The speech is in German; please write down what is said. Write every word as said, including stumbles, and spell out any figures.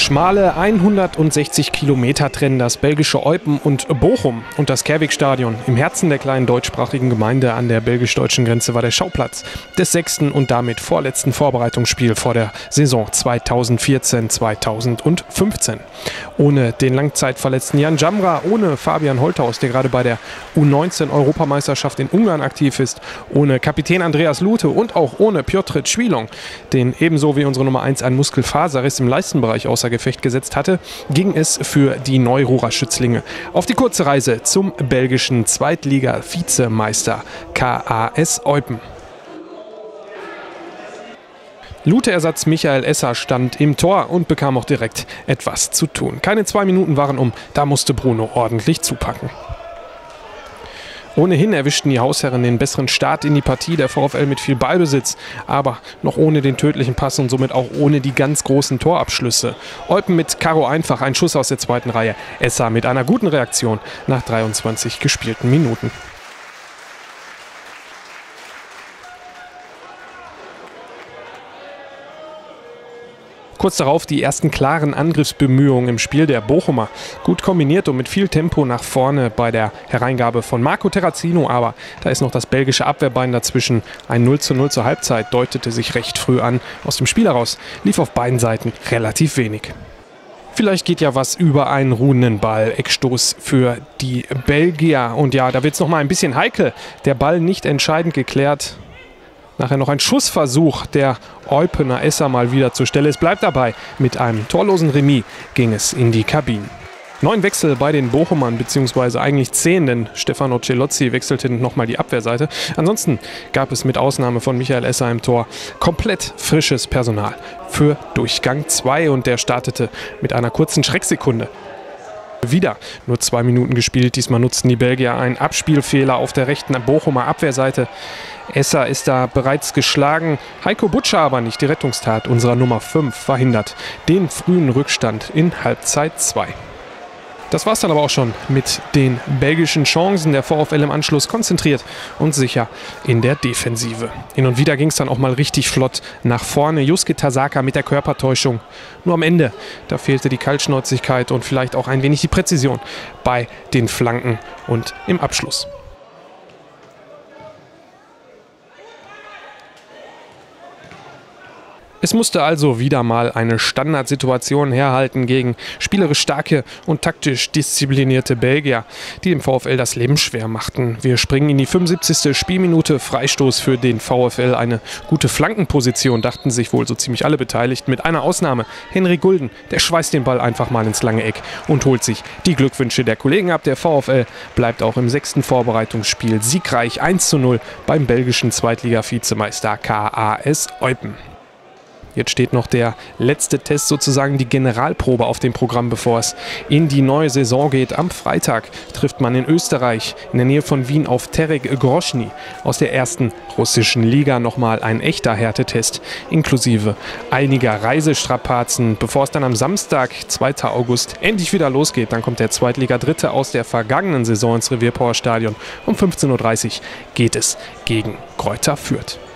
Schmale hundertsechzig Kilometer trennen das belgische Eupen und Bochum, und das Kerwig-Stadion im Herzen der kleinen deutschsprachigen Gemeinde an der belgisch-deutschen Grenze war der Schauplatz des sechsten und damit vorletzten Vorbereitungsspiels vor der Saison zweitausendvierzehn zweitausendfünfzehn. Ohne den langzeitverletzten Jan Jamra, ohne Fabian Holthaus, der gerade bei der U neunzehn Europameisterschaft in Ungarn aktiv ist, ohne Kapitän Andreas Lute und auch ohne Piotr Ćwilong, den ebenso wie unsere Nummer eins ein Muskelfaserriss im Leistenbereich außer Gefecht gesetzt hatte, ging es für die Neururer Schützlinge auf die kurze Reise zum belgischen Zweitliga-Vizemeister K A S Eupen. Lute-Ersatz Michael Esser stand im Tor und bekam auch direkt etwas zu tun. Keine zwei Minuten waren um, da musste Bruno ordentlich zupacken. Ohnehin erwischten die Hausherren den besseren Start in die Partie, der VfL mit viel Ballbesitz, aber noch ohne den tödlichen Pass und somit auch ohne die ganz großen Torabschlüsse. Eupen mit Karo Einfach, ein Schuss aus der zweiten Reihe, Esser mit einer guten Reaktion nach dreiundzwanzig gespielten Minuten. Kurz darauf die ersten klaren Angriffsbemühungen im Spiel der Bochumer. Gut kombiniert und mit viel Tempo nach vorne bei der Hereingabe von Marco Terrazino, aber da ist noch das belgische Abwehrbein dazwischen. Ein null zu null zur Halbzeit deutete sich recht früh an. Aus dem Spiel heraus lief auf beiden Seiten relativ wenig. Vielleicht geht ja was über einen ruhenden Ball. Eckstoß für die Belgier. Und ja, da wird es noch mal ein bisschen heikel. Der Ball nicht entscheidend geklärt. Nachher noch ein Schussversuch der Eupener Esser mal wieder zur Stelle. Es bleibt dabei. Mit einem torlosen Remis ging es in die Kabinen. Neun Wechsel bei den Bochumern, beziehungsweise eigentlich zehn, denn Stefano Celozzi wechselte nochmal die Abwehrseite. Ansonsten gab es mit Ausnahme von Michael Esser im Tor komplett frisches Personal für Durchgang zwei, und der startete mit einer kurzen Schrecksekunde. Wieder nur zwei Minuten gespielt. Diesmal nutzten die Belgier einen Abspielfehler auf der rechten Bochumer Abwehrseite. Esser ist da bereits geschlagen. Heiko Butscher aber nicht. Die Rettungstat unserer Nummer fünf verhindert den frühen Rückstand in Halbzeit zwei. Das war es dann aber auch schon mit den belgischen Chancen. Der VfL im Anschluss konzentriert und sicher in der Defensive. Hin und wieder ging es dann auch mal richtig flott nach vorne. Yusuke Tasaka mit der Körpertäuschung. Nur am Ende, da fehlte die Kaltschnäuzigkeit und vielleicht auch ein wenig die Präzision bei den Flanken und im Abschluss. Es musste also wieder mal eine Standardsituation herhalten gegen spielerisch starke und taktisch disziplinierte Belgier, die dem VfL das Leben schwer machten. Wir springen in die fünfundsiebzigste Spielminute, Freistoß für den VfL, eine gute Flankenposition, dachten sich wohl so ziemlich alle Beteiligten, mit einer Ausnahme. Henry Gulden, der schweißt den Ball einfach mal ins lange Eck und holt sich die Glückwünsche der Kollegen ab. Der VfL bleibt auch im sechsten Vorbereitungsspiel siegreich eins zu null beim belgischen Zweitliga-Vizemeister K A S Eupen. Jetzt steht noch der letzte Test, sozusagen die Generalprobe auf dem Programm, bevor es in die neue Saison geht. Am Freitag trifft man in Österreich in der Nähe von Wien auf Terek Groschny aus der ersten russischen Liga. Nochmal ein echter Härtetest inklusive einiger Reisestrapazen, bevor es dann am Samstag, zweiten August, endlich wieder losgeht. Dann kommt der Zweitliga-Dritte aus der vergangenen Saison ins Revierpower Stadion. Um fünfzehn Uhr dreißig geht es gegen Greuther Fürth.